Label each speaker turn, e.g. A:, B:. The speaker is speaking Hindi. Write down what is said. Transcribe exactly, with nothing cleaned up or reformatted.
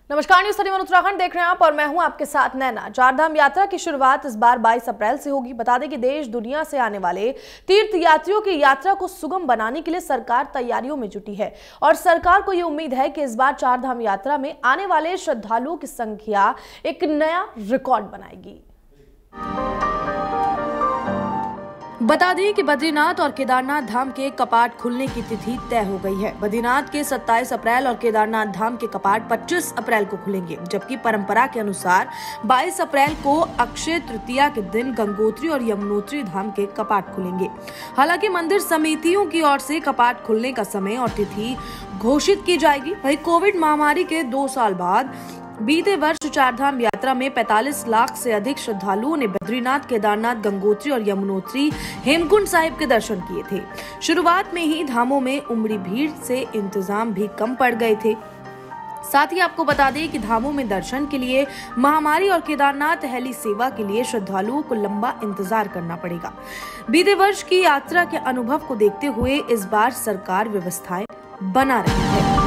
A: नमस्कार, न्यूज थर्टी वन उत्तराखंड देख रहे हैं आप और मैं हूं आपके साथ नैना। चारधाम यात्रा की शुरुआत इस बार बाईस अप्रैल से होगी। बता दें कि देश दुनिया से आने वाले तीर्थ यात्रियों की यात्रा को सुगम बनाने के लिए सरकार तैयारियों में जुटी है और सरकार को ये उम्मीद है कि इस बार चारधाम यात्रा में आने वाले श्रद्धालुओं की संख्या एक नया रिकॉर्ड बनाएगी। बता दें कि बद्रीनाथ और केदारनाथ धाम के कपाट खुलने की तिथि तय हो गई है। बद्रीनाथ के सत्ताईस अप्रैल और केदारनाथ धाम के कपाट पच्चीस अप्रैल को खुलेंगे, जबकि परंपरा के अनुसार बाईस अप्रैल को अक्षय तृतीया के दिन गंगोत्री और यमुनोत्री धाम के कपाट खुलेंगे। हालांकि मंदिर समितियों की ओर से कपाट खुलने का समय और तिथि घोषित की जाएगी। वहीं कोविड महामारी के दो साल बाद बीते वर्ष चारधाम यात्रा में पैंतालीस लाख से अधिक श्रद्धालुओं ने बद्रीनाथ, केदारनाथ, गंगोत्री और यमुनोत्री हेमकुंड साहिब के दर्शन किए थे। शुरुआत में ही धामों में उमड़ी भीड़ से इंतजाम भी कम पड़ गए थे। साथ ही आपको बता दें कि धामों में दर्शन के लिए महामारी और केदारनाथ हेली सेवा के लिए श्रद्धालुओं को लंबा इंतजार करना पड़ेगा। बीते वर्ष की यात्रा के अनुभव को देखते हुए इस बार सरकार व्यवस्थाएं बना रही है।